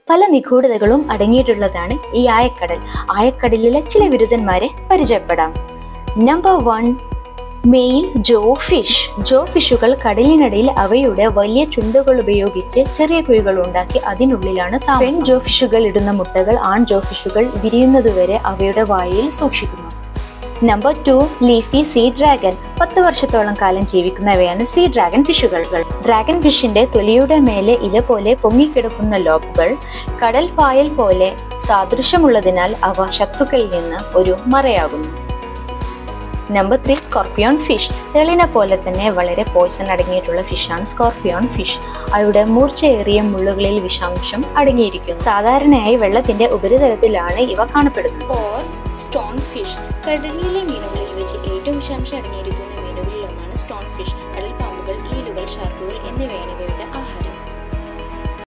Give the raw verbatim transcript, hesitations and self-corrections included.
പല നിഗൂഢതകളും അടങ്ങിയിട്ടുള്ളതാണ് ഈ ആയക്കടൽ. ആയക്കടലിലെ ചില ബിരുദന്മാരെ പരിചയപ്പെടാം. Number one, male jaw fish. Jaw ഫിഷുകൾ കടലിനടിയിൽ അവയുടെ വലിയ ചുണ്ടുകൾ ഉപയോഗിച്ച് ചെറിയ കുഴികൾ ഉണ്ടാക്കി അതിനുള്ളിലാണ് താമസം. പെൺ ജോ ഫിഷുകൾ ഇടുന്ന മുട്ടകൾ ആൺ ജോ ഫിഷുകൾ വിരിയുന്നതുവരെ അവയുടെ വായിൽ സൂക്ഷിക്കുന്നു. Number two, leafy sea dragon. പത്ത് വർഷത്തോളം കാലം ജീവിക്കുന്നവയാണ് സീ ഡ്രാഗൺ ഫിഷുകൾ. ഡ്രാഗൺ ഫിഷിന്റെ തൊലിയുടെ മേലെ ഇല പോലെ പൊങ്ങിക്കിടക്കുന്ന ലോബുകൾ കടൽ പായൽ പോലെ സാദൃശ്യമുള്ളതിനാൽ അവ ശത്രുക്കളിൽ നിന്ന് ഒരു മറയാകുന്നു. Number three, scorpion fish. തെളിനെ പോലെ തന്നെ വളരെ പോയ്സൺ അടങ്ങിയിട്ടുള്ള ഫിഷാണ് സ്കോർപിയോൺ ഫിഷ്. അവയുടെ മൂർച്ചയേറിയ മുള്ളുകളിൽ വിഷാംശം അടങ്ങിയിരിക്കുന്നു. സാധാരണയായി വെള്ളത്തിന്റെ ഉപരിതലത്തിലാണ് ഇവ കാണപ്പെടുന്നത്. Four, stone fish. കടലിലെ മീനുകളിൽ വെച്ച് ഏറ്റവും വിഷാംശം അടങ്ങിയിരിക്കുന്ന മീനുകളിൽ ഒന്നാണ് സ്റ്റോൺ ഫിഷ്. കടൽ പാമ്പുകൾ, ഈലുകൾ, ഷാർക്കുകൾ എന്നിവയാണ് ഇവ